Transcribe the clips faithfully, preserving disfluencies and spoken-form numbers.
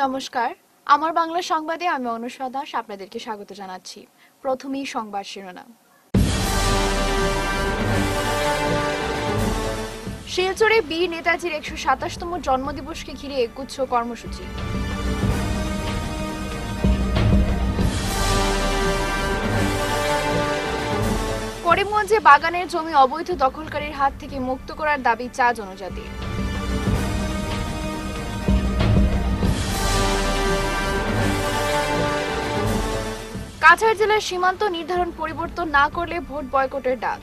নমস্কার, আমার বাংলা সংবাদে আমি অনুষ্কা দাস আপনাদেরকে স্বাগত জানাচ্ছি। প্রথমেই সংবাদ শিরোনাম। শিলচরে বীর নেতাজির একশো সাতাশতম জন্মদিবসকে ঘিরে একগুচ্ছ কর্মসূচি। করিমগঞ্জে বাগানের জমি অবৈধ দখলকারীর হাত থেকে মুক্ত করার দাবি চা জনজাতির। কাছাড় জেলার সীমান্ত নির্ধারণ পরিবর্তন না করলে ভোট বয়কটের ডাক।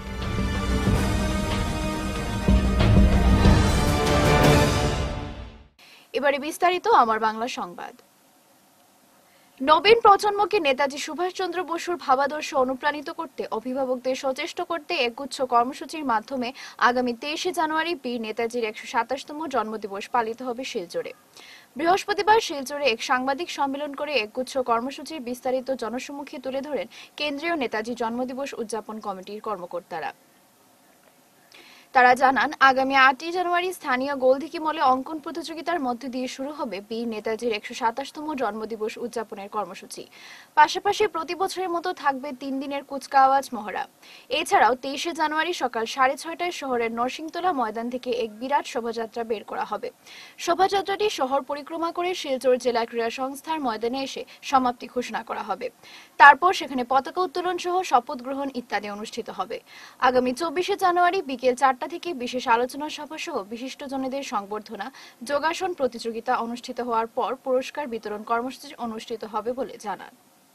এবারে বিস্তারিত আমার বাংলা সংবাদ। নবীন প্রজন্মকে নেতাজি সুভাষচন্দ্র বসুর ভাবাদর্শ অনুপ্রাণিত করতে, অভিভাবকদের সচেষ্ট করতে একগুচ্ছ কর্মসূচির মাধ্যমে আগামী তেইশে জানুয়ারি বীর নেতাজির একশো সাতাশতম জন্মদিবস পালিত হবে শিলচরে। বৃহস্পতিবার শিলচরে এক সাংবাদিক সম্মেলন করে একগুচ্ছ কর্মসূচির বিস্তারিত জনসম্মুখে তুলে ধরেন কেন্দ্রীয় নেতাজি জন্মদিবস উদযাপন কমিটির কর্মকর্তারা। তারা জানান, আগামী আটই জানুয়ারি স্থানীয় গোলদিঘি মলে অঙ্কন প্রতিযোগিতার মধ্য দিয়ে শুরু হবে বীর নেতাজির একশো সাতাশতম জন্মদিবস উদযাপনের কর্মসূচি। পাশাপাশি প্রতি বছরের মতো থাকবে তিন দিনের কুচকাওয়াজ মহড়া। এছাড়াও তেইশে জানুয়ারি সকাল সাড়ে ছয়টায় শহরের নরসিংতলা ময়দান থেকে এক বিরাট শোভাযাত্রা বের করা হবে। শোভাযাত্রাটি শহর পরিক্রমা করে শিলচর জেলা ক্রীড়া সংস্থার ময়দানে এসে সমাপ্তি ঘোষণা করা হবে। তারপর সেখানে পতাকা উত্তোলন সহ শপথ গ্রহণ ইত্যাদি অনুষ্ঠিত হবে। আগামী চব্বিশে জানুয়ারি বিকেল চারটা থেকে বিশেষ আলোচনা সভা সহ বিশিষ্টজনদের সংবর্ধনা, যোগাসন প্রতিযোগিতা অনুষ্ঠিত হওয়ার পর পুরস্কার বিতরণ কর্মসূচি অনুষ্ঠিত হবে বলে জানান।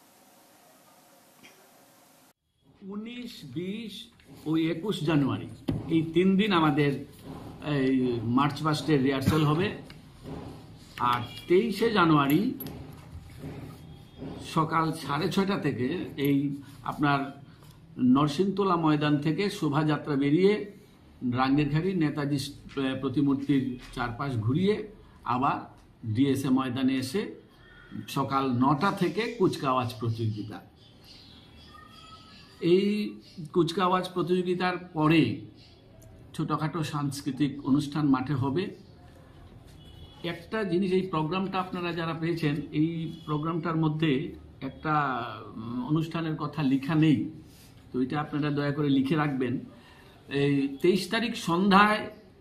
উনিশ, বিশ ও একুশ জানুয়ারি এই তিন দিন আমাদের মার্চ পাস্টের রিহার্সাল হবে। আর তেইশে জানুয়ারি সকাল সাড়ে ছয়টা থেকে এই আপনার নরসিংতলা ময়দান থেকে শোভাযাত্রা বেরিয়ে রাঙ্গেরঘাটি নেতাজি প্রতিমূর্তির চারপাশ ঘুরিয়ে আবার ডিএসএ ময়দানে এসে সকাল নটা থেকে কুচকাওয়াজ প্রতিযোগিতা। এই কুচকাওয়াজ প্রতিযোগিতার পরে ছোটোখাটো সাংস্কৃতিক অনুষ্ঠান মাঠে হবে। একটা জিনিস, এই প্রোগ্রামটা আপনারা যারা পেয়েছেন, এই প্রোগ্রামটার মধ্যে একটা অনুষ্ঠানের কথা লেখা নেই, তো এটা আপনারা দয়া করে লিখে রাখবেন। এই তেইশ তারিখ সন্ধ্যায়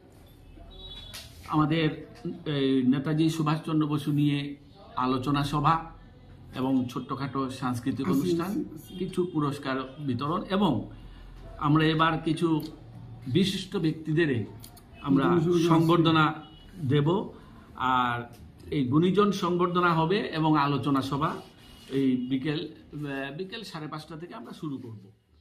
আমাদের নেতাজি সুভাষচন্দ্র বসু নিয়ে আলোচনা সভা এবং ছোট্টখাটো সাংস্কৃতিক অনুষ্ঠান, কিছু পুরস্কার বিতরণ এবং আমরা এবার কিছু বিশিষ্ট ব্যক্তিদের আমরা সংবর্ধনা দেব। আর এই গুণীজন সংবর্ধনা হবে এবং আলোচনা সভা এই বিকেল বিকেল সাড়ে পাঁচটা থেকে আমরা শুরু করব।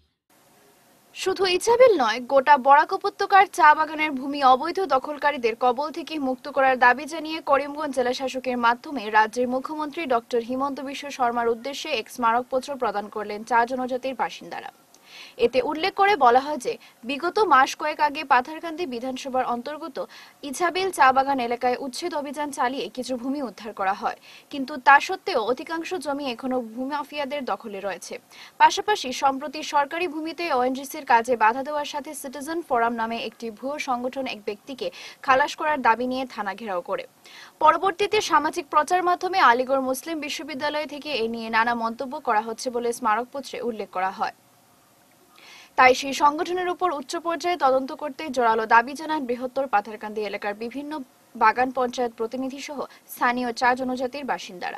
শুধু ইচ্ছাবিল নয়, গোটা বরাক উপত্যকার চা বাগানের ভূমি অবৈধ দখলকারীদের কবল থেকে মুক্ত করার দাবি জানিয়ে করিমগঞ্জ জেলা শাসকের মাধ্যমে রাজ্যের মুখ্যমন্ত্রী ডক্টর হিমন্ত বিশ্ব শর্মার উদ্দেশ্যে এক স্মারকপত্র প্রদান করলেন চা জনজাতির বাসিন্দারা। এতে উল্লেখ করে বলা হয় যে বিগত মাস কয়েক আগে পাথারকান্দি বিধানসভার অন্তর্গত ইছাবিল চা বাগান এলাকায় উচ্ছেদ অভিযান চালিয়ে কিছু ভূমি উদ্ধার করা হয়, কিন্তু তা সত্ত্বেও অধিকাংশ জমি এখনো ভূমি মাফিয়াদের দখলে রয়েছে। পাশাপাশি সম্প্রতি সরকারি ভূমিতে ওএনজিসির কাজে বাধা দেওয়ার সাথে সিটিজেন ফোরাম নামে একটি ভুয়ো সংগঠন এক ব্যক্তিকে খালাস করার দাবি নিয়ে থানা ঘেরাও করে। পরবর্তীতে সামাজিক প্রচার মাধ্যমে আলিগড় মুসলিম বিশ্ববিদ্যালয় থেকে এ নিয়ে নানা মন্তব্য করা হচ্ছে বলে স্মারকপত্রে উল্লেখ করা হয়। তাই সেই সংগঠনের উপর উচ্চ পর্যায়ে তদন্ত করতে জোরালো দাবি জানান বৃহত্তর পাথারকান্দি এলাকার বিভিন্ন বাগান পঞ্চায়েত প্রতিনিধি সহ স্থানীয় চা জনজাতির বাসিন্দারা।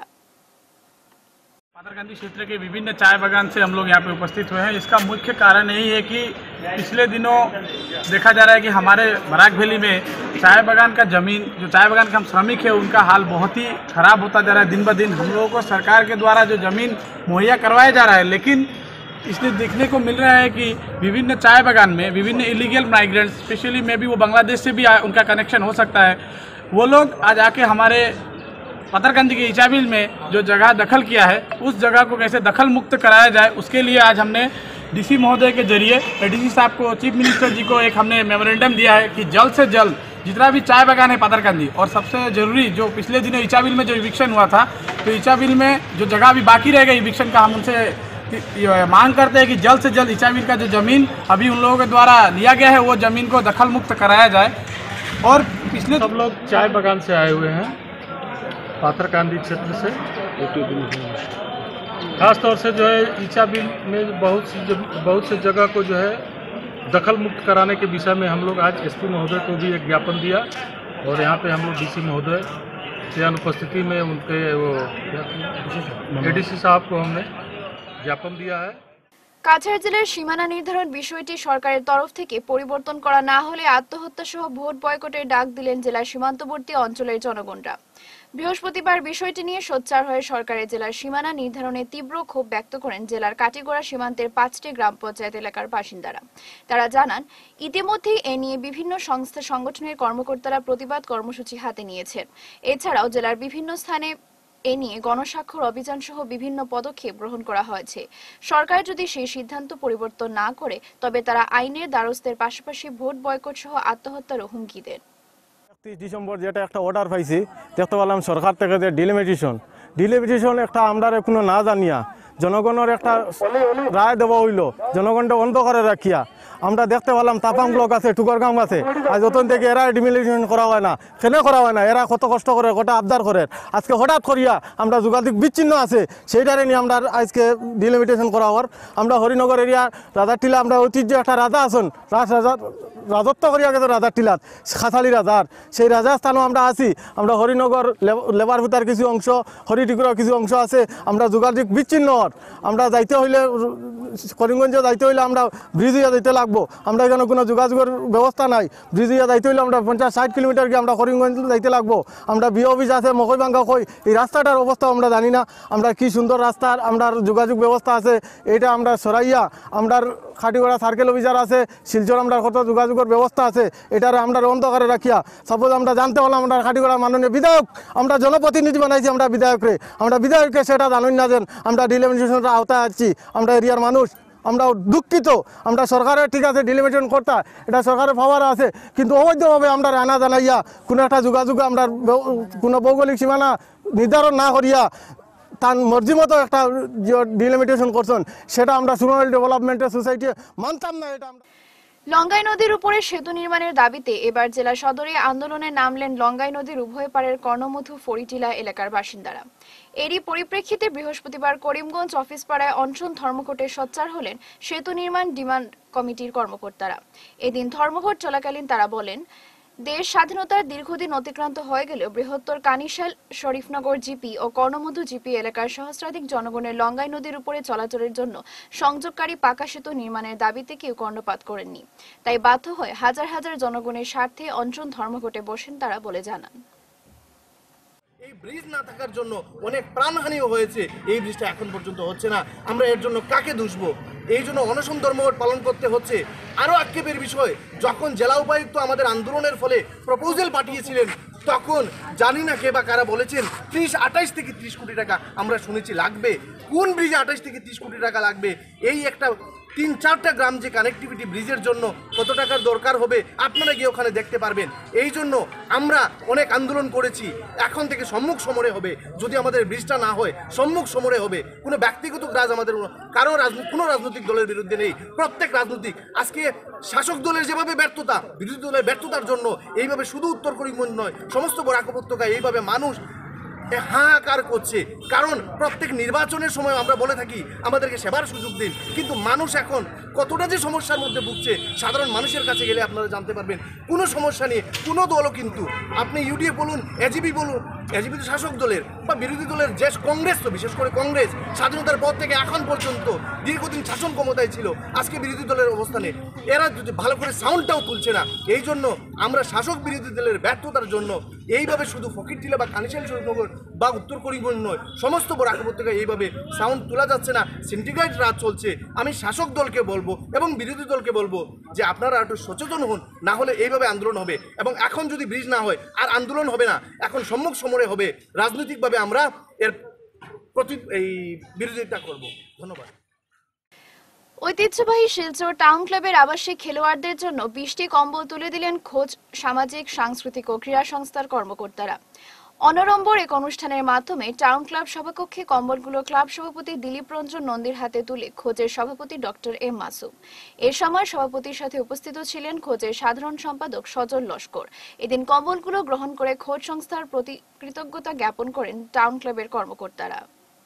पाथरकांदी क्षेत्र के विभिन्न चाय बागान से हम लोग यहाँ पे उपस्थित हुए हैं। इसका मुख्य कारण यही है कि पिछले दिनों देखा जा रहा है कि हमारे बराक वैली में चाय बागान का ज़मीन, जो चाय बागान के हम श्रमिक हैं, उनका हाल बहुत ही ख़राब होता जा रहा है। दिन ब दिन हम लोगों को सरकार के द्वारा जो ज़मीन मुहैया करवाया जा रहा है, लेकिन इसलिए देखने को मिल रहा है कि विभिन्न चाय बागान में विभिन्न इलीगल माइग्रेंट्स, स्पेशली मे भी वो बांग्लादेश से भी उनका कनेक्शन हो सकता है, वो लोग आज आके हमारे पाथरकांदी के इचाबिल में जो जगह दखल किया है, उस जगह को कैसे दखल मुक्त कराया जाए, उसके लिए आज हमने डीसी महोदय के जरिए डीसी साहब को, चीफ मिनिस्टर जी को एक हमने मेमोरेंडम दिया है कि जल्द से जल्द जितना भी चाय बागान है पाथरकांदी, और सबसे ज़रूरी जो पिछले दिनों इचाबिल में जो इविक्शन हुआ था, तो इचाबिल में जो जगह अभी बाकी रह गई इविक्शन का, हम उनसे मांग करते हैं कि जल्द से जल्द इचाबिल का जो ज़मीन अभी उन लोगों के द्वारा लिया गया है, वो ज़मीन को दखल मुक्त कराया जाए। और पिछले सब लोग चाय बागान से आए हुए हैं पाथरकांदी क्षेत्र से। खास तौर से जो है ईचा बिल में बहुत सी बहुत से जगह को जो है दखल मुक्त कराने के विषय में हम लोग आज एसपी महोदय को भी एक ज्ञापन दिया और यहाँ पे हम लोग डीसी महोदय के अनुपस्थिति में उनके वो एडीसी साहब को हमने ज्ञापन दिया है। কাছাড় জেলার সীমানা নির্ধারণ বিষয়টি সরকারের তরফ থেকে পরিবর্তন করা না হলে আত্মহত্যা সহ ভোট বয়কটের ডাক দিলেন জেলার সীমান্তবর্তী অঞ্চলের জনগণরা। বৃহস্পতিবার বিষয়টি নিয়ে সোচ্চার হয়ে সরকারের জেলার সীমানা নির্ধারণে তীব্র ক্ষোভ ব্যক্ত করেন জেলার কাটিগড়া সীমান্তের পাঁচটি গ্রাম পঞ্চায়েত এলাকার বাসিন্দারা। তারা জানান, ইতিমধ্যেই এ নিয়ে বিভিন্ন সংস্থা সংগঠনের কর্মকর্তারা প্রতিবাদ কর্মসূচি হাতে নিয়েছেন। এছাড়াও জেলার বিভিন্ন স্থানে এ নিয়ে গণস্বাক্ষর অভিযান সহ বিভিন্ন পদক্ষেপ গ্রহণ করা হয়েছে। সরকার যদি সেই সিদ্ধান্ত পরিবর্তন না করে তবে তারা আইনের দ্বারস্থের পাশাপাশি ভোট বয়কট সহ আত্মহত্যারও হুমকি দেন। একত্রিশ ডিসেম্বর যেটা একটা অর্ডার পাইছি দেখতে পেলাম সরকার থেকে যে ডিলিমিটেশন ডিলিমিটেশন একটা আমরা কোনো না জানিয়া জনগণের একটা রায় দেওয়া হইল, জনগণটা অন্ধ করে রাখিয়া আমরা দেখতে পেলাম তাপাং ব্লক আছে, টুকরগাম আছে, আজ যতন থেকে এরা ডিলিমিটেশন করা হয় না, কেন করা হয় না, এরা কত কষ্ট করে গোটা আবদার করে, আজকে হঠাৎ করিয়া আমরা যোগাযোগ বিচ্ছিন্ন আছে সেইটারে নিয়ে আমরা আজকে ডিলিমিটেশন করা হওয়ার। আমরা হরিনগর এরিয়া রাজারটিলা আমরা ঐতিহ্য একটা রাজা আছেন, রাজ রাজা রাজত্ব করিয়া গেছে রাজার টিলাত, খাতালি রাজার সেই রাজার স্থানও আমরা আছি। আমরা হরিনগর লেবার ভুতার কিছু অংশ, হরিটিকুরার কিছু অংশ আছে, আমরা যোগাযোগ বিচ্ছিন্ন হওয়ার। আমরা যাইতে হইলে করিমগঞ্জ যাইতে হইলে আমরা ব্রিজিয়া যাইতে লাগবো, আমরা এখানে কোনো যোগাযোগের ব্যবস্থা নাই। ব্রিজিয়া যাইতে হইলে আমরা পঞ্চাশ ষাট কিলোমিটার গিয়ে আমরা করিমগঞ্জ যাইতে লাগবো। আমরা বিও অফিস আছে মকইবাঙ্গা কই, এই রাস্তাটার অবস্থা আমরা জানি না, আমরা কি সুন্দর রাস্তার আমরা যোগাযোগ ব্যবস্থা আছে এইটা আমরা সরাইয়া আমরা খাটিগড়া সার্কেল অফিসার আছে, শিলচর আমরা কত যোগাযোগের ব্যবস্থা আছে এটারে আমরা অন্ধকারে রাখিয়া সাপোজ আমরা জানতে হলাম আমরা খাটিগড়া মাননীয় বিধায়ক আমরা জনপ্রতিনিধি বানাইছি, আমরা বিধায়করে আমরা বিধায়ককে সেটা জানুন না যেন আমরা ডিলিমিটেশনের আওতায় আছি। আমরা এরিয়ার মানুষ আমরা দুঃখিত, আমরা সরকারের ঠিক আছে ডিলিমিটেশন করতে এটা সরকারের পাওয়ার আছে, কিন্তু অবৈধভাবে আমরা রানা জানাইয়া কোনো একটা যোগাযোগ আমরা কোনো ভৌগোলিক সীমানা নির্ধারণ না করিয়া তার মর্জি মতো একটা ডিলিমিটেশন করছেন সেটা আমরা সুনাল ডেভেলপমেন্টের সোসাইটি মানতাম না। এটা আমরা লঙ্গাই নদীর উপরে সেতু নির্মাণের দাবিতে এবার জেলা সদরে আন্দোলনে নামলেন লঙ্গাই নদীর উভয় পাড়ের কর্ণমধু ফরিটিলা এলাকার বাসিন্দারা। এরই পরিপ্রেক্ষিতে বৃহস্পতিবার করিমগঞ্জ অফিস পাড়ায় অনশন ধর্মঘটে সোচ্চার হলেন সেতু নির্মাণ ডিমান্ড কমিটির কর্মকর্তারা। এদিন ধর্মঘট চলাকালীন তারা বলেন, দেশ স্বাধীনতার দীর্ঘদিন অতিক্রান্ত হয়ে গেলেও বৃহত্তর কানিশাল, শরীফনগর জিপি ও কর্ণমধু জিপি এলাকার সহস্রাধিক জনগণের লঙ্গাই নদীর উপরে চলাচলের জন্য সংযোগকারী পাকা সেতু নির্মাণের দাবিতে কেউ কর্ণপাত করেননি। তাই বাধ্য হয়ে হাজার হাজার জনগণের স্বার্থে অনশন ধর্মঘটে বসেন তারা বলে জানান। এই ব্রিজ না থাকার জন্য অনেক প্রাণহানিও হয়েছে, এই ব্রিজটা এখন পর্যন্ত হচ্ছে না। আমরা এর জন্য কাকে দুষবো? এই জন্য অনশন ধর্মঘট পালন করতে হচ্ছে। আরও আক্ষেপের বিষয়, যখন জেলা উপায়ুক্ত আমাদের আন্দোলনের ফলে প্রপোজাল পাঠিয়েছিলেন তখন জানি না কে বা কারা বলেছেন ত্রিশ আঠাইশ থেকে ত্রিশ কোটি টাকা আমরা শুনেছি লাগবে। কোন ব্রিজে আঠাইশ থেকে ত্রিশ কোটি টাকা লাগবে? এই একটা তিন চারটা গ্রাম যে কানেক্টিভিটি ব্রিজের জন্য কত টাকার দরকার হবে আপনারা গিয়ে ওখানে দেখতে পারবেন। এই জন্য আমরা অনেক আন্দোলন করেছি, এখন থেকে সম্মুখ সমরে হবে। যদি আমাদের ব্রিজটা না হয় সম্মুখ সমরে হবে। কোনো ব্যক্তিগত রাজ আমাদের কারো রাজনীতি কোনো রাজনৈতিক দলের বিরুদ্ধে নেই। প্রত্যেক রাজনৈতিক আজকে শাসক দলের যেভাবে ব্যর্থতা, বিরোধী দলের ব্যর্থতার জন্য এইভাবে শুধু উত্তর করিমগঞ্জ নয় সমস্ত বরাক উপত্যকায় এইভাবে মানুষ হাহাকার করছে। কারণ প্রত্যেক নির্বাচনের সময় আমরা বলে থাকি আমাদেরকে সেবার সুযোগ দিন, কিন্তু মানুষ এখন কতটা যে সমস্যার মধ্যে ভুগছে সাধারণ মানুষের কাছে গেলে আপনারা জানতে পারবেন। কোনো সমস্যা নেই, কোনো দলও কিন্তু আপনি ইউডিএফ বলুন, এজিপি বলুন, এজিপি তো শাসক দলের বা বিরোধী দলের যে কংগ্রেস, তো বিশেষ করে কংগ্রেস স্বাধীনতার পর থেকে এখন পর্যন্ত দীর্ঘদিন শাসন ক্ষমতায় ছিল, আজকে বিরোধী দলের অবস্থানে এরা যদি ভালো করে সাউন্ডটাও তুলছে না। এই জন্য আমরা শাসক বিরোধী দলের ব্যর্থতার জন্য এইভাবে শুধু ফকিরটিলা বা কানিশাল শরীফনগর বা উত্তর করিমগঞ্জ নয় সমস্ত বরাক উপত্যকায় এইভাবে সাউন্ড তোলা যাচ্ছে না, সিন্ডিকেট রাজ চলছে। আমি শাসক দলকে বলবো এবং বিরোধী দলকে বলবো যে আপনারা একটু সচেতন হন, না হলে এইভাবে আন্দোলন হবে। এবং এখন যদি ব্রিজ না হয় আর আন্দোলন হবে না, এখন সম্মুখ সমরে হবে। রাজনৈতিকভাবে আমরা এর প্রতি এই বিরোধিতা করব। ধন্যবাদ। ঐতিহ্যবাহী শিলচর টাউন ক্লাবের আবাসিক খেলোয়াড়দের জন্য বিশটি কম্বল তুলে দিলেন খোঁজ সামাজিক, সাংস্কৃতিক ও ক্রীড়া সংস্থার কর্মকর্তারা। অনড়ম্বর এক অনুষ্ঠানের মাধ্যমে টাউন ক্লাব সভাকক্ষে কম্বলগুলো ক্লাব সভাপতি দিলীপ রঞ্জন নন্দীর হাতে তুলে খোঁজের সভাপতি ডক্টর এম মাসুম। এ সময় সভাপতির সাথে উপস্থিত ছিলেন খোঁজের সাধারণ সম্পাদক সজল লস্কর। এদিন কম্বলগুলো গ্রহণ করে খোঁজ সংস্থার প্রতি কৃতজ্ঞতা জ্ঞাপন করেন টাউন ক্লাবের কর্মকর্তারা।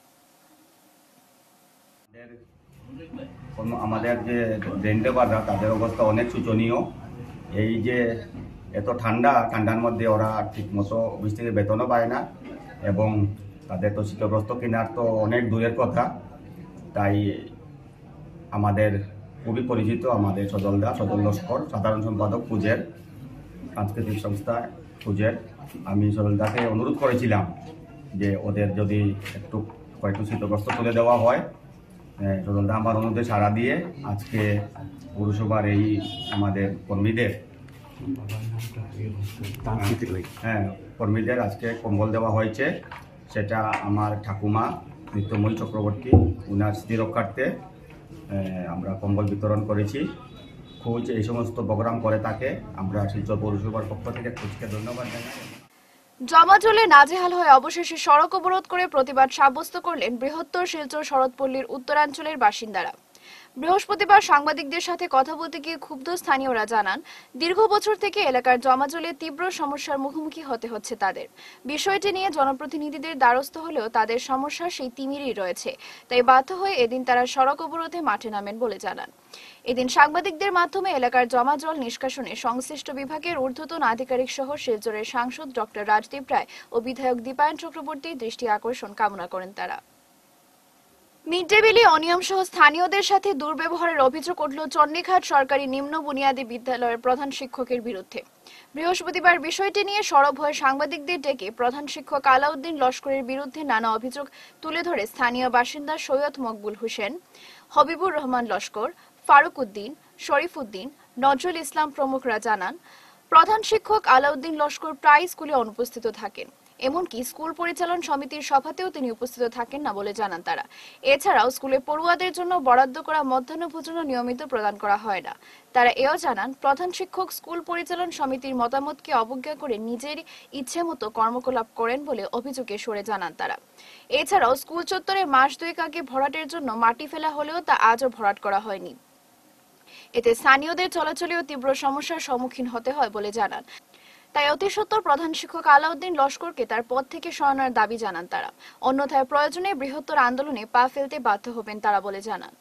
আমাদের যে রেন্টেবাররা তাদের অবস্থা অনেক শোচনীয়। এই যে এত ঠান্ডা ঠান্ডার মধ্যে ওরা ঠিকমতো অফিস থেকে বেতনও পায় না এবং তাদের তো শীতগ্রস্ত কেনার তো অনেক দূরের কথা। তাই আমাদের খুবই পরিচিত আমাদের সজলদা সজল লস্কর, সাধারণ সম্পাদক খুঁজের সাংস্কৃতিক সংস্থা খুঁজের। আমি সজলদাকে অনুরোধ করেছিলাম যে ওদের যদি একটু কয়েকটু শীতগ্রস্ত তুলে দেওয়া হয়। সজলদা আমার অনুরোধে সাড়া দিয়ে আজকে পৌরসভার এই আমাদের কর্মীদের হ্যাঁ কর্মীদের আজকে কম্বল দেওয়া হয়েছে। সেটা আমার ঠাকুমা নিত্যময়ী চক্রবর্তী উনার স্মৃতি রক্ষার্থে আমরা কম্বল বিতরণ করেছি। খোঁজ এই সমস্ত প্রোগ্রাম করে থাকে। আমরা শিলচর পৌরসভার পক্ষ থেকে খোঁজকে ধন্যবাদ জানাই। জমাজলে নাজেহাল হয়ে অবশেষে সড়ক অবরোধ করে প্রতিবাদ সাব্যস্ত করলেন বৃহত্তর শিলচর শরৎপল্লীর উত্তরাঞ্চলের বাসিন্দারা। বৃহস্পতিবার সাংবাদিকদের সাথে কথা বলতে গিয়ে ক্ষুব্ধ স্থানীয়রা জানান, দীর্ঘ বছর থেকে এলাকার জমাজলে তীব্র সমস্যার মুখোমুখি হতে হচ্ছে তাদের। বিষয়টি নিয়ে জনপ্রতিনিধিদের দ্বারস্থ হলেও তাদের সমস্যা সেই তিমিরই রয়েছে। তাই বাধ্য হয়ে এদিন তারা সড়ক অবরোধে মাঠে নামেন বলে জানান। এদিন সাংবাদিকদের মাধ্যমে এলাকার জমাজল নিষ্কাশনে সংশ্লিষ্ট বিভাগের ঊর্ধ্বতন আধিকারিক সহ শিলচরের সাংসদ ডক্টর রাজদীপ রায় ও বিধায়ক দীপায়ন চক্রবর্তীর দৃষ্টি আকর্ষণ কামনা করেন তারা। মিড ডে মিলে অনিয়ম সহ স্থানীয়দের সাথে দুর্ব্যবহারের অভিযোগ উঠল চন্ডীঘাট সরকারি নিম্ন বুনিয়াদী বিদ্যালয়ের প্রধান শিক্ষকের বিরুদ্ধে। বৃহস্পতিবার বিষয়টি নিয়ে সরব হয়ে সাংবাদিকদের ডেকে প্রধান শিক্ষক আলাউদ্দিন লস্করের বিরুদ্ধে নানা অভিযোগ তুলে ধরে স্থানীয় বাসিন্দা সৈয়দ মকবুল হোসেন, হবিবুর রহমান লস্কর, ফারুক উদ্দিন, শরীফ উদ্দিন, নজরুল ইসলাম প্রমুখরা জানান, প্রধান শিক্ষক আলাউদ্দিন লস্কর প্রায় স্কুলে অনুপস্থিত থাকেন। এমনকি স্কুল পরিচালন সমিতির সভাতেও তিনি উপস্থিত থাকেন না বলে জানান তারা। এছাড়াও স্কুলে পড়ুয়াদের জন্য বরাদ্দ করা মধ্যাহ্ন ভোজনও নিয়মিত প্রদান করা হয় না। তারা এও জানান, প্রধান শিক্ষক স্কুল পরিচালন সমিতির মতামতকে অবজ্ঞা করে নিজের ইচ্ছে মতো কর্মকলাপ করেন বলে অভিযোগে সরে জানান তারা। এছাড়াও স্কুল চত্বরে মাস দুয়েক আগে ভরাটের জন্য মাটি ফেলা হলেও তা আজও ভরাট করা হয়নি। এতে স্থানীয়দের চলাচলেও তীব্র সমস্যার সম্মুখীন হতে হয় বলে জানান। তাই অতি সত্বর প্রধান শিক্ষক আলাউদ্দিন লস্করকে তার পদ থেকে সরানোর দাবি জানান তারা। অন্যথায় প্রয়োজনে বৃহত্তর আন্দোলনে পা ফেলতে বাধ্য হবেন তারা বলে জানান।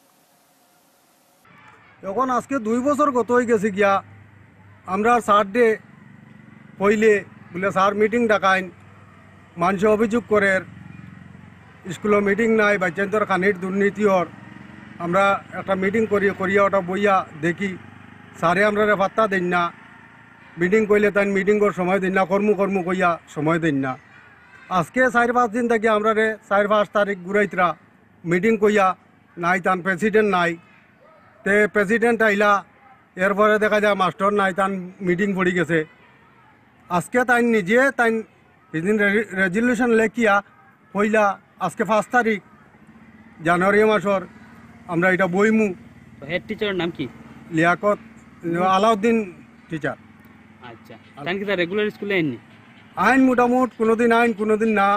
এখন আজকে দুই বছর গত হয়ে গেছে গিয়া আমরা স্যার ডে হইলে বলে স্যার মিটিং ডাকাইন, মানুষ অভিযোগ করে স্কুলের মিটিং নাই, বাচ্চাদের খানির দুর্নীতির আমরা একটা মিটিং করি করিয়া ওটা বইয়া দেখি স্যারে আমরা পাত্তা দেন না। মিটিং করলে তাই মিটিংর সময় দিন না, কর্ম কর্ম কইয়া সময় দিন না। আজকে চার পাঁচ দিন থেকে আমরা রে চার পাঁচ তারিখ ঘুরাইতরা মিটিং কইয়া নাই, তান প্রেসিডেন্ট নাই। তে প্রেসিডেন্ট আইলা, এরপরে দেখা যায় মাস্টার নাই, তান মিটিং পড়ি গেছে। আজকে তাই নিজে তাই সেদিন রেজলিউশন লেখিয়া কইলা আজকে পাঁচ তারিখ জানুয়ারি মাসর আমরা এটা বইমু। হেড টিচারের নাম কি? লিয়াকত আলাউদ্দিন টিচার। আচ্ছা, তাই কি তার রেগুলার স্কুলে আইননি? আইন মোটামুট কোনোদিন আইন কোনোদিন না,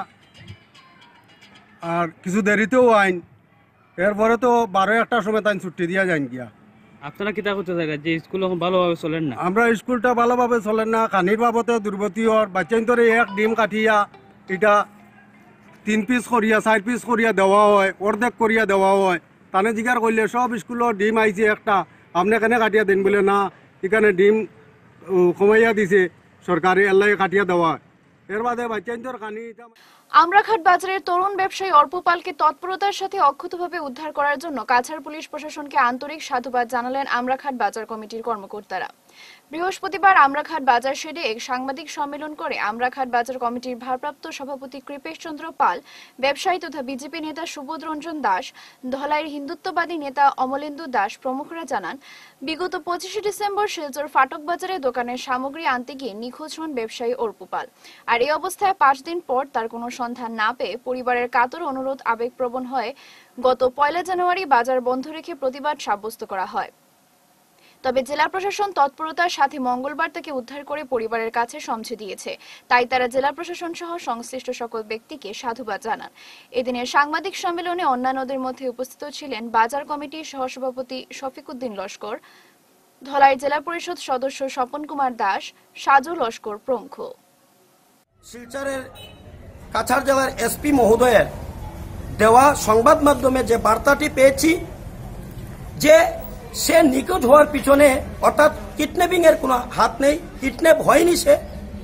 আর কিছু দেরিতেও আইন। এরপরে তো বারো একটার সময় তাই ছুটি দিয়া যান গিয়া। আপনারা কিতা করতে থাকেন যে স্কুল এখন ভালোভাবে চলেন না? আমরা স্কুলটা ভালোভাবে চলেন না, খানির বাবতে দুর্গতি হর। বাচ্চান্তরে এক ডিম কাটিয়া এটা তিন পিস করিয়া চার পিস করিয়া দেওয়া হয়, অর্ধেক করিয়া দেওয়া হয়। তানে জিজ্ঞার করলে সব স্কুলের ডিম আইছে একটা, আপনি কেন কাটিয়া দিন বলে না, এখানে ডিম কমাইয়া দিছে সরকারি, এল্লাই কাটিয়া দেওয়া। এর বাদে বাচ্চান্তর খানি। আমরাঘাট বাজারের তরুণ ব্যবসায়ী অর্প পালকে তৎপরতার সাথে অক্ষতভাবে উদ্ধার করার জন্য কাছাড় পুলিশ প্রশাসনকে আন্তরিক সাধুবাদ জানালেন আমরাঘাট বাজার কমিটির কর্মকর্তারা। বৃহস্পতিবার আমরাঘাট বাজার শেডে এক সাংবাদিক সম্মেলন করে আমরাঘাট বাজার কমিটির ভারপ্রাপ্ত সভাপতি কৃপেশ চন্দ্র পাল, ব্যবসায়ী তথা বিজেপি নেতা সুবোধ রঞ্জন দাস, ধলাইয়ের হিন্দুত্ববাদী নেতা অমলেন্দু দাস প্রমুখরা জানান, বিগত পঁচিশে ডিসেম্বর শিলচর ফাটক বাজারে দোকানের সামগ্রী আনতে গিয়ে নিখোঁজ হন ব্যবসায়ী অর্প পাল। আর এই অবস্থায় পাঁচ দিন পর তার কোনো সন্ধান না পেয়ে পরিবারের কাতর অনুরোধ আবেগপ্রবণ হয়ে গত পয়লা জানুয়ারি বাজার বন্ধ রেখে প্রতিবাদ সাব্যস্ত করা হয়। তবে জেলা প্রশাসন তৎপরতার সাথে মঙ্গলবার তাকে উদ্ধার করে পরিবারের কাছে সমঝে দিয়েছে। তাই তারা জেলা প্রশাসন সহ সংশ্লিষ্ট সকল ব্যক্তিকে সাধুবাদ জানান। এদিনের সাংবাদিক সম্মেলনে অন্যান্যদের মধ্যে উপস্থিত ছিলেন বাজার কমিটির সহসভাপতি শফিকুদ্দিন লস্কর, ধলাই জেলা পরিষদ সদস্য স্বপন কুমার দাস, সাজু লস্কর প্রমুখ। শিলচরের কাছাড় জেলার এসপি মহোদয়ের দেওয়া সংবাদ মাধ্যমে যে বার্তাটি পেয়েছি যে সে নিখোঁজ হওয়ার পিছনে অর্থাৎ কিডন্যাপিং এর কোনো হাত নেই, কিডন্যাপ হয়নি সে,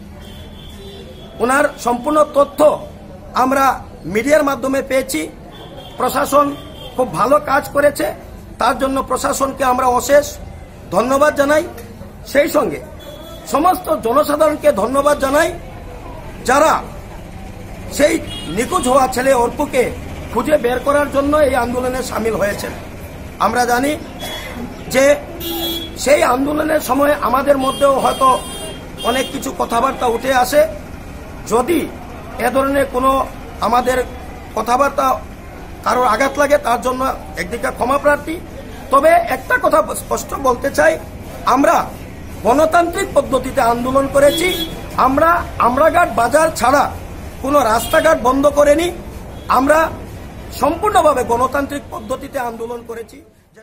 ওনার সম্পূর্ণ তথ্য আমরা মিডিয়ার মাধ্যমে পেয়েছি। প্রশাসন খুব ভালো কাজ করেছে, তার জন্য প্রশাসনকে আমরা অশেষ ধন্যবাদ জানাই। সেই সঙ্গে সমস্ত জনসাধারণকে ধন্যবাদ জানাই যারা সেই নিখোঁজ হওয়া ছেলে অর্পুকে খুঁজে বের করার জন্য এই আন্দোলনে সামিল হয়েছেন। আমরা জানি যে সেই আন্দোলনের সময় আমাদের মধ্যেও হয়তো অনেক কিছু কথাবার্তা উঠে আসে। যদি এ ধরনের কোনো আমাদের কথাবার্তা কারোর আঘাত লাগে তার জন্য একদিকে ক্ষমা প্রার্থী। তবে একটা কথা স্পষ্ট বলতে চাই, আমরা গণতান্ত্রিক পদ্ধতিতে আন্দোলন করেছি। আমরা আমরাঘাট বাজার ছাড়া কোনো রাস্তাঘাট বন্ধ করিনি, আমরা সম্পূর্ণভাবে গণতান্ত্রিক পদ্ধতিতে আন্দোলন করেছি।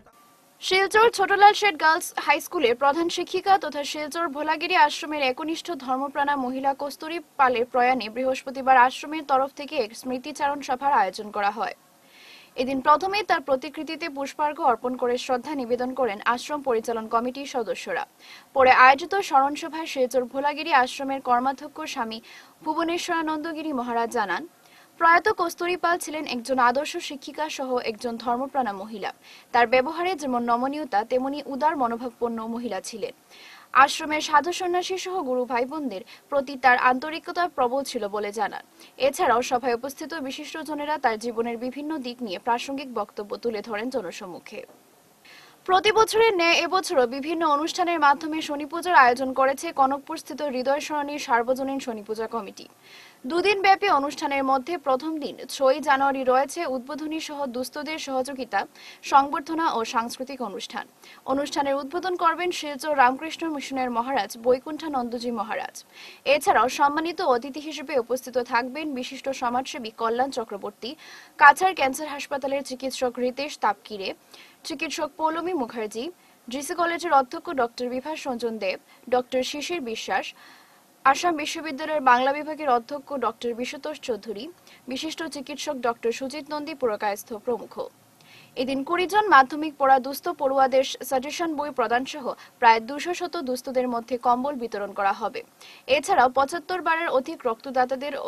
শিলচর ছোটলাল শেঠ গার্লস হাই স্কুলের প্রধান শিক্ষিকা তথা শিলচর ভোলাগিরি আশ্রমের একনিষ্ঠ ধর্মপ্রাণা মহিলা কস্তুরী পালের প্রয়াণে বৃহস্পতিবার আশ্রমের তরফ থেকে এক স্মৃতিচারণ সভার আয়োজন করা হয়। এদিন প্রথমে তার প্রতিকৃতিতে পুষ্পার্ঘ্য অর্পণ করে শ্রদ্ধা নিবেদন করেন আশ্রম পরিচালন কমিটির সদস্যরা। পরে আয়োজিত স্মরণ সভায় শিলচর ভোলাগিরি আশ্রমের কর্মাধ্যক্ষ স্বামী ভুবনেশ্বরানন্দগিরি মহারাজ জানান, প্রয়াত কস্তুরী পাল ছিলেন একজন আদর্শ শিক্ষিকা সহ একজন ধর্মপ্রাণা মহিলা। তার ব্যবহারে যেমন নমনীয়তা তেমনি উদার মনোভাবপন্ন মহিলা ছিলেন। আশ্রমের সাধু সন্ন্যাসী সহ গুরু ভাই বোনদের প্রতি তার আন্তরিকতা প্রবল ছিল বলে জানান। এছাড়াও সভায় উপস্থিত বিশিষ্টজনেরা তার জীবনের বিভিন্ন দিক নিয়ে প্রাসঙ্গিক বক্তব্য তুলে ধরেন জনসম্মুখে। প্রতি বছরের ন্যায় এবছরও বিভিন্ন অনুষ্ঠানের মাধ্যমে শনি পূজার আয়োজন করেছে কনকপুর স্থিত হৃদয় সরণির সার্বজনীন শনি পূজা কমিটি। দুদিন ব্যাপী অনুষ্ঠানের মধ্যে প্রথম দিন ছয়ই জানুয়ারি রয়েছে উদ্বোধনী সহ দুস্থদের সহযোগিতা, সংবর্ধনা ও সাংস্কৃতিক অনুষ্ঠান। অনুষ্ঠানের উদ্বোধন করবেন শিলচর রামকৃষ্ণ মিশনের মহারাজ বৈকুণ্ঠানন্দজি মহারাজ। এছাড়াও সম্মানিত অতিথি হিসেবে উপস্থিত থাকবেন বিশিষ্ট সমাজসেবী কল্যাণ চক্রবর্তী, কাছাড় ক্যান্সার হাসপাতালের চিকিৎসক রিতেশ তাপকিরে, চিকিৎসক পৌলমী মুখার্জি, জিসি কলেজের অধ্যক্ষ ডক্টর বিভাস রঞ্জন দেব, ডক্টর শিশির বিশ্বাস, আসাম বিশ্ববিদ্যালয়ের বাংলা বিভাগের অধ্যক্ষ ডক্টর বিশ্বতোষ চৌধুরী, বিশিষ্ট চিকিৎসক ডক্টর সুজিত নন্দী পুরকায়স্থ প্রমুখ। এদিন কুড়ি জন মাধ্যমিক পড়া দুস্থ পড়ুয়াদের সাজেশন বই প্রদান সহ প্রায় দুশো শত দুস্থদের মধ্যে কম্বল বিতরণ করা হবে। এছাড়াও পঁচাত্তর বারের অধিক রক্তদাতাদের ও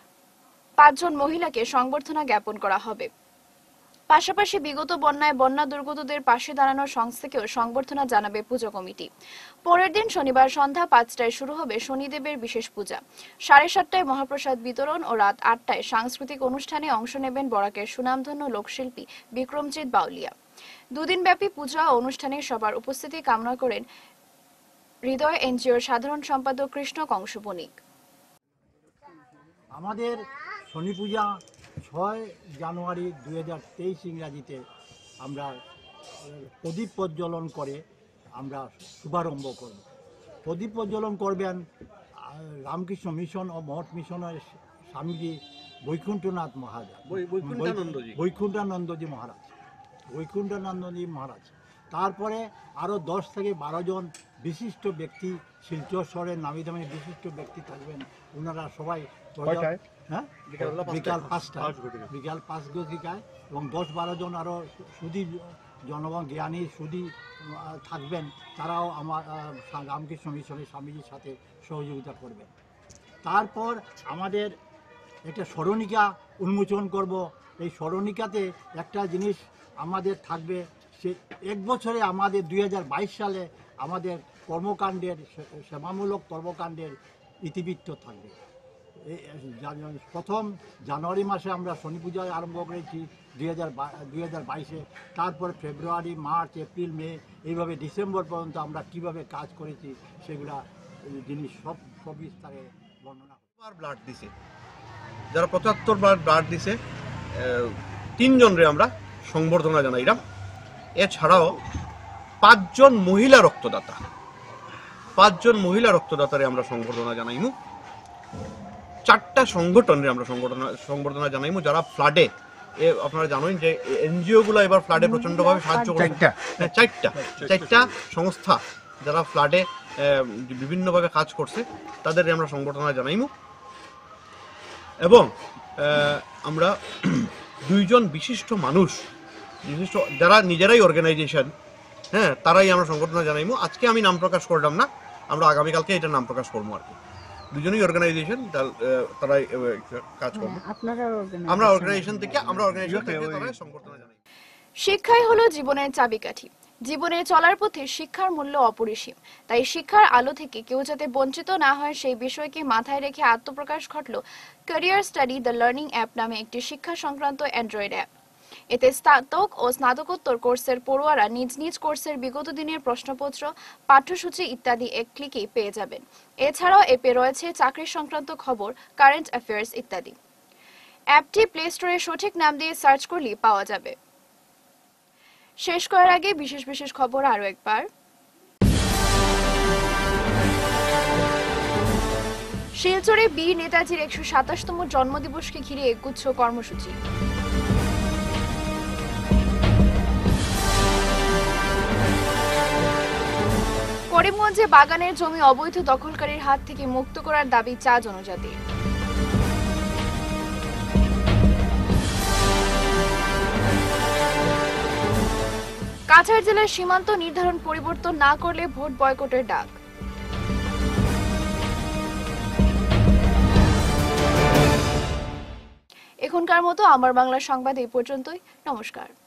পাঁচজন মহিলাকে সংবর্ধনা জ্ঞাপন করা হবে। পাশাপাশি বিগত বন্যায় বন্যা দুর্গতদের পাশে দাঁড়ানোর সংস্থাকেও সংবর্ধনা জানাবে পূজা কমিটি। পরের দিন শনিবার সন্ধ্যা পাঁচটায় শুরু হবে শনিদেবের বিশেষ পূজা। সাড়ে সাতটায় মহাপ্রসাদ বিতরণ ও রাত আটটায় সাংস্কৃতিক অনুষ্ঠানে অংশ নেবেন বরাকের সুনামধন্য লোকশিল্পী বিক্রমজিৎ বাউলিয়া। দুদিন ব্যাপী পূজা ও অনুষ্ঠানে সবার উপস্থিতি কামনা করেন হৃদয় এনজিওর সাধারণ সম্পাদক কৃষ্ণ কংস বণিক। আমাদের শনি পূজা ছয় জানুয়ারি দুই হাজার তেইশ ইংরাজিতে আমরা প্রদীপ প্রজ্বলন করে আমরা শুভারম্ভ করব। প্রদীপ প্রজ্বলন করবেন রামকৃষ্ণ মিশন ও মঠ মিশনের স্বামীজি বৈকুণ্ঠনাথ মহারাজ বৈকুণ্ঠানন্দজি মহারাজ বৈকুণ্ঠানন্দজি মহারাজ তারপরে আরও দশ থেকে বারো জন বিশিষ্ট ব্যক্তি, শিলচর শহরের নামি দামি বিশিষ্ট ব্যক্তি থাকবেন। ওনারা সবাই হ্যাঁ বিকাল পাঁচটা বিকাল পাঁচ গতিকায় এবং দশ বারো জন আরও সুদী জনগণ জ্ঞানী সুদী থাকবেন, তারাও আমার রামকৃষ্ণ মিশনের স্বামীজির সাথে সহযোগিতা করবেন। তারপর আমাদের একটা স্মরণিকা উন্মোচন করব। এই স্মরণিকাতে একটা জিনিস আমাদের থাকবে, সে এক বছরে আমাদের দুই হাজার বাইশ সালে আমাদের কর্মকাণ্ডের সেবামূলক কর্মকাণ্ডের ইতিবৃত্ত থাকবে। প্রথম জানুয়ারি মাসে আমরা শনি পূজা আরম্ভ করেছি দুই হাজার দুই হাজার বাইশে, তারপর ফেব্রুয়ারি, মার্চ, এপ্রিল, মে, এইভাবে ডিসেম্বর পর্যন্ত আমরা কিভাবে কাজ করেছি সেগুলা জিনিস সব সবিস্তারে বর্ণনা। ব্লাড দিছে, যারা পঁচাত্তর বার ব্লাড দিছে তিনজনরে আমরা সংবর্ধনা জানাইলাম। এছাড়াও পাঁচজন মহিলা রক্তদাতা পাঁচজন মহিলা রক্তদাতারে আমরা সংবর্ধনা জানাইমু চারটা সংগঠনের আমরা সংগঠনা সংবর্ধনা জানাইমু যারা ফ্লাডে এ আপনারা জানেন যে এনজিও গুলো এবার ফ্লাডে প্রচন্ডভাবে সাহায্য করে চারটা চারটা সংস্থা যারা ফ্লাডে বিভিন্নভাবে কাজ করছে তাদের আমরা সংবর্ধনা জানাইমু এবং আমরা দুইজন বিশিষ্ট মানুষ বিশিষ্ট যারা নিজেরাই অর্গানাইজেশন হ্যাঁ তারাই আমরা সংগঠন জানাইমু আজকে আমি নাম প্রকাশ করলাম না আমরা আগামীকালকে এটা নাম প্রকাশ করবো আর কি দুজনই অর্গানাইজেশন তারাই কাজ করবো আমরা অর্গানাইজেশন থেকে আমরা অর্গানাইজেশন থেকে তারাই সংগঠন জানাই শিক্ষাই হলো জীবনের চাবিকাঠি জীবনে চলার পথে শিক্ষার মূল্য অপরিসীম তাই শিক্ষার আলো থেকে কেউ যাতে বঞ্চিত না হয় সেই বিষয়কে মাথায় রেখে আত্মপ্রকাশ ঘটল career study the learning app নামে একটি শিক্ষা সংক্রান্ত অ্যান্ড্রয়েড অ্যাপ এতে স্নাতক ও স্নাতকোত্তর কোর্সের পড়ুয়ারা নিজ নিজ কোর্সের বিগত দিনের প্রশ্নপত্র পাঠ্যসূচি ইত্যাদি এক ক্লিকেই পেয়ে যাবেন এছাড়াও অ্যাপে রয়েছে চাকরি সংক্রান্ত খবর কারেন্ট অ্যাফেয়ার্স ইত্যাদি অ্যাপটি প্লে স্টোরে সঠিক নাম দিয়ে সার্চ করলেই পাওয়া যাবে শেষ করার আগে বিশেষ বিশেষ খবর আরো একবার শিলচরে বীর নেতাজির একশো সাতাশতম জন্মদিবসকে ঘিরে একগুচ্ছ কর্মসূচি করিমগঞ্জে বাগানের জমি অবৈধ দখলকারীর হাত থেকে মুক্ত করার দাবি চা জনজাতির কাছাড় জেলার সীমান্ত নির্ধারণ পরিবর্তন না করলে ভোট বয়কটের ডাক এখনকার মতো আমার বাংলা সংবাদ এই পর্যন্তই নমস্কার।